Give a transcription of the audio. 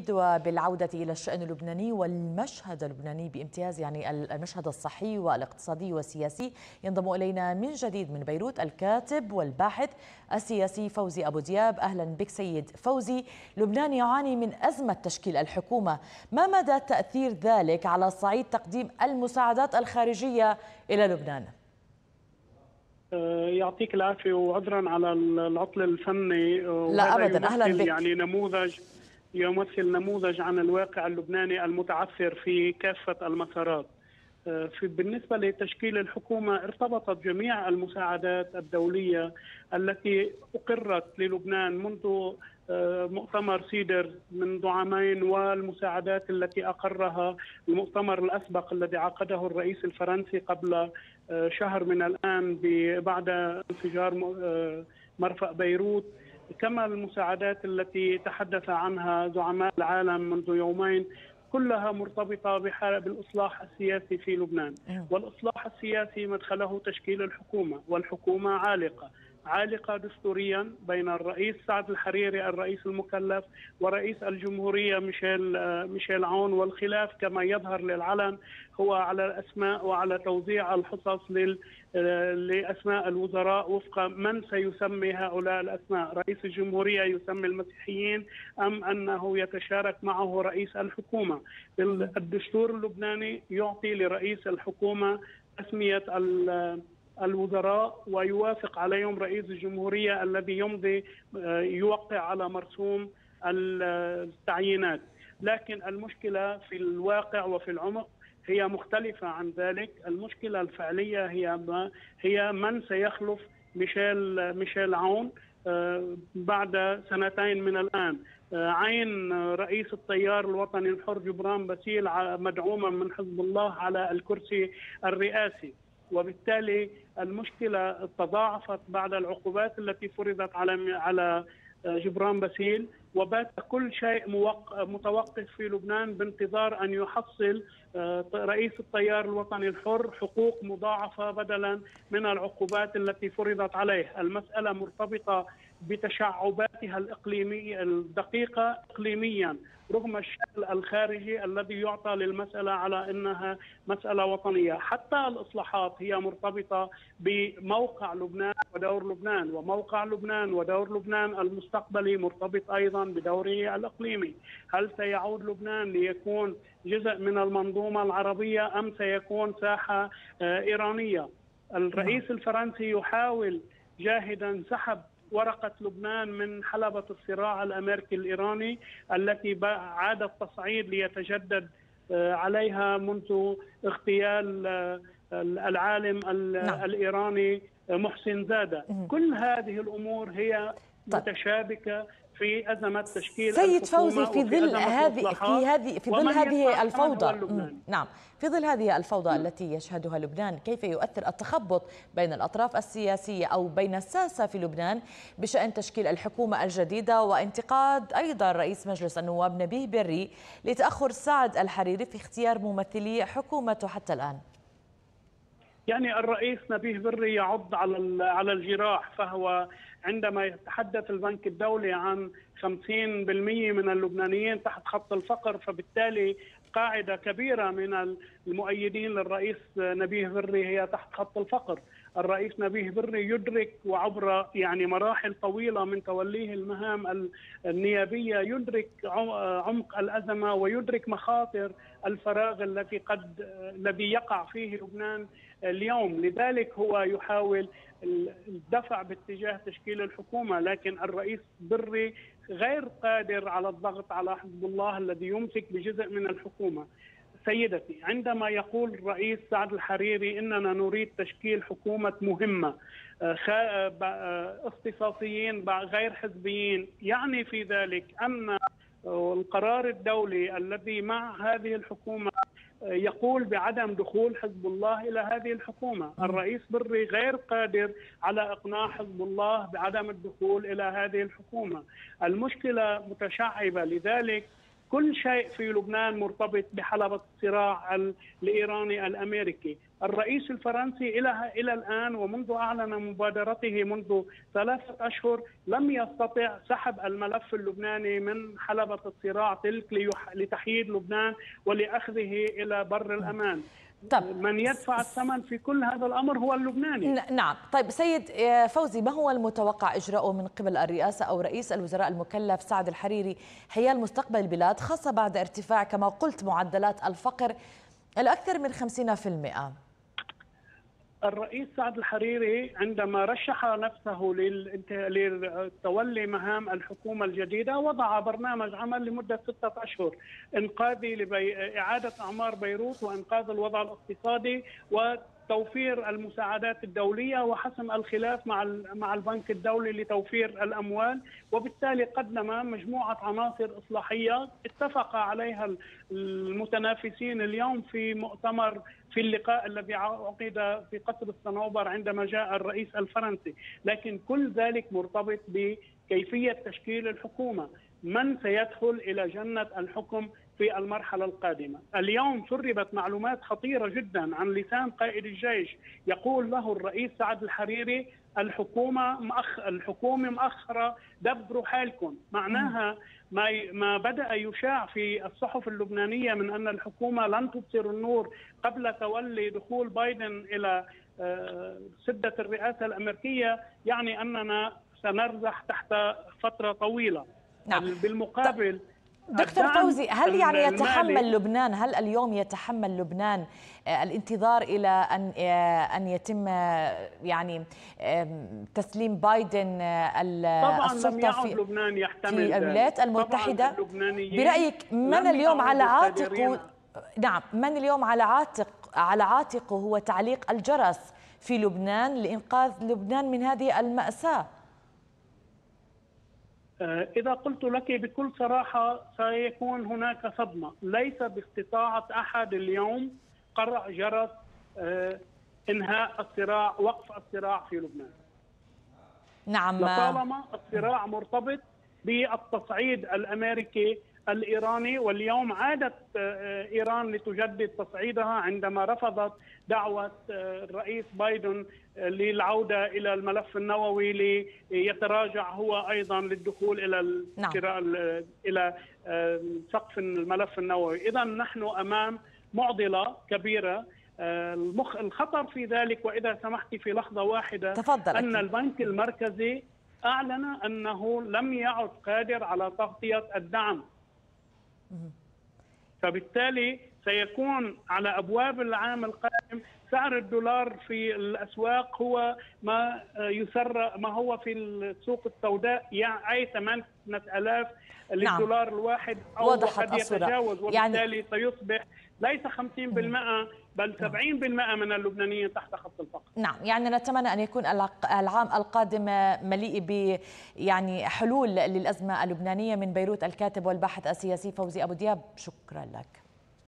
وبالعودة إلى الشأن اللبناني والمشهد اللبناني بامتياز، يعني المشهد الصحي والاقتصادي والسياسي. ينضم إلينا من جديد من بيروت الكاتب والباحث السياسي فوزي أبو دياب. أهلا بك سيد فوزي. لبنان يعاني من أزمة تشكيل الحكومة، ما مدى تأثير ذلك على صعيد تقديم المساعدات الخارجية إلى لبنان؟ يعطيك العافية وعذرا على العطل الفني. لا أبدا، أهلا بك. يعني يمثل نموذج عن الواقع اللبناني المتعثر في كافة المسارات. بالنسبة لتشكيل الحكومة، ارتبطت جميع المساعدات الدولية التي أقرت للبنان منذ مؤتمر سيدر منذ عامين، والمساعدات التي أقرها المؤتمر الأسبق الذي عقده الرئيس الفرنسي قبل شهر من الآن بعد انفجار مرفأ بيروت، كما المساعدات التي تحدث عنها زعماء العالم منذ يومين، كلها مرتبطة بالإصلاح السياسي في لبنان. والإصلاح السياسي مدخله تشكيل الحكومة، والحكومة عالقة دستوريا بين الرئيس سعد الحريري الرئيس المكلف ورئيس الجمهورية ميشيل عون، والخلاف كما يظهر للعلن هو على الأسماء وعلى توزيع الحصص لأسماء الوزراء وفق من سيسمي هؤلاء الأسماء. رئيس الجمهورية يسمي المسيحيين أم أنه يتشارك معه رئيس الحكومة. الدستور اللبناني يعطي لرئيس الحكومة تسمية الوزراء ويوافق عليهم رئيس الجمهورية الذي يوقع على مرسوم التعيينات. لكن المشكلة في الواقع وفي العمق هي مختلفة عن ذلك. المشكلة الفعلية هي من سيخلف ميشيل عون بعد سنتين من الآن. عين رئيس التيار الوطني الحر جبران باسيل مدعوما من حزب الله على الكرسي الرئاسي، وبالتالي المشكلة تضاعفت بعد العقوبات التي فرضت على جبران باسيل، وبات كل شيء متوقف في لبنان بانتظار أن يحصل رئيس التيار الوطني الحر حقوق مضاعفة بدلا من العقوبات التي فرضت عليه. المسألة مرتبطة بتشعباتها الإقليمية الدقيقة إقليميا، رغم الشكل الخارجي الذي يعطى للمسألة على أنها مسألة وطنية. حتى الإصلاحات هي مرتبطة بموقع لبنان ودور لبنان، وموقع لبنان ودور لبنان المستقبلي مرتبط أيضا بدوره الإقليمي. هل سيعود لبنان ليكون جزء من المنظومة العربية أم سيكون ساحة إيرانية؟ الرئيس الفرنسي يحاول جاهدا سحب ورقة لبنان من حلبة الصراع الأمريكي الإيراني التي عاد التصعيد ليتجدد عليها منذ اغتيال العالم الإيراني محسن زادة. كل هذه الأمور هي متشابكة في أزمة تشكيل سيد فوزي، في ظل هذه الفوضى، نعم، في ظل هذه الفوضى التي يشهدها لبنان، كيف يؤثر التخبط بين الأطراف السياسية أو بين الساسة في لبنان بشأن تشكيل الحكومة الجديدة، وانتقاد أيضا رئيس مجلس النواب نبيه بري لتأخر سعد الحريري في اختيار ممثلي حكومته حتى الآن؟ يعني الرئيس نبيه بري يعض على الجراح، فهو عندما يتحدث البنك الدولي عن 50% من اللبنانيين تحت خط الفقر، فبالتالي قاعدة كبيرة من المؤيدين للرئيس نبيه بري هي تحت خط الفقر. الرئيس نبيه بري يدرك، وعبر يعني مراحل طويلة من توليه المهام النيابية، يدرك عمق الأزمة ويدرك مخاطر الفراغ الذي يقع فيه لبنان اليوم. لذلك هو يحاول الدفع باتجاه تشكيل الحكومة، لكن الرئيس بري غير قادر على الضغط على حزب الله الذي يمسك بجزء من الحكومة. سيدتي، عندما يقول الرئيس سعد الحريري إننا نريد تشكيل حكومة مهمة اختصاصيين غير حزبيين، يعني في ذلك أن القرار الدولي الذي مع هذه الحكومة يقول بعدم دخول حزب الله إلى هذه الحكومة. الرئيس بري غير قادر على إقناع حزب الله بعدم الدخول إلى هذه الحكومة. المشكلة متشعبة، لذلك كل شيء في لبنان مرتبط بحلبة الصراع الإيراني الأمريكي. الرئيس الفرنسي إلى الآن ومنذ أعلن مبادرته منذ 3 أشهر لم يستطع سحب الملف اللبناني من حلبة الصراع تلك لتحييد لبنان ولأخذه إلى بر الأمان. طب من يدفع الثمن في كل هذا الأمر هو اللبناني. نعم. طيب سيد فوزي، ما هو المتوقع إجراؤه من قبل الرئاسة أو رئيس الوزراء المكلف سعد الحريري حيال مستقبل البلاد، خاصة بعد ارتفاع كما قلت معدلات الفقر الأكثر من 50%؟ الرئيس سعد الحريري عندما رشح نفسه لتولي مهام الحكومة الجديدة وضع برنامج عمل لمدة 6 أشهر إنقاذي لإعادة أعمار بيروت وإنقاذ الوضع الاقتصادي وتوفير المساعدات الدولية وحسم الخلاف مع البنك الدولي لتوفير الأموال، وبالتالي قدم مجموعة عناصر إصلاحية اتفق عليها المتنافسين اليوم في مؤتمر في اللقاء الذي عقد في قصر الصنوبر عندما جاء الرئيس الفرنسي. لكن كل ذلك مرتبط بكيفية تشكيل الحكومة، من سيدخل إلى جنة الحكم في المرحلة القادمة. اليوم سربت معلومات خطيرة جدا عن لسان قائد الجيش، يقول له الرئيس سعد الحريري الحكومة مؤخرة، دبروا حالكم. معناها ما بدأ يشاع في الصحف اللبنانية من أن الحكومة لن تبصر النور قبل تولي دخول بايدن إلى سدة الرئاسة الأمريكية، يعني أننا سنرزح تحت فترة طويلة. نعم. بالمقابل دكتور فوزي، هل يعني يتحمل لبنان، هل اليوم يتحمل لبنان الانتظار إلى أن يتم يعني تسليم بايدن السلطة طبعا لم يعد لبنان يحتمل في الولايات المتحدة؟ برأيك من اليوم على عاتقه، نعم، من اليوم على عاتقه هو تعليق الجرس في لبنان لإنقاذ لبنان من هذه المأساة؟ إذا قلت لك بكل صراحة سيكون هناك صدمة. ليس باستطاعة أحد اليوم قرع جرس إنهاء الصراع، وقف الصراع في لبنان. نعم. لطالما الصراع مرتبط بالتصعيد الأمريكي الإيراني، واليوم عادت إيران لتجدد تصعيدها عندما رفضت دعوة الرئيس بايدن للعودة إلى الملف النووي ليتراجع هو أيضا للدخول إلى سقف الملف النووي. إذا نحن أمام معضلة كبيرة. الخطر في ذلك، وإذا سمحت في لحظة واحدة، تفضل. أن البنك المركزي أعلن أنه لم يعد قادر على تغطية الدعم، فبالتالي سيكون على أبواب العام القادم سعر الدولار في الأسواق هو ما هو في السوق السوداء، يعني 8,000 للدولار الواحد أو قد يتجاوز، وبالتالي سيصبح ليس 50% بل 70% من اللبنانيين تحت خط الفقر. نعم، يعني نتمنى أن يكون العام القادم مليء ب يعني حلول للأزمة اللبنانية. من بيروت الكاتب والباحث السياسي فوزي أبو دياب، شكرا لك.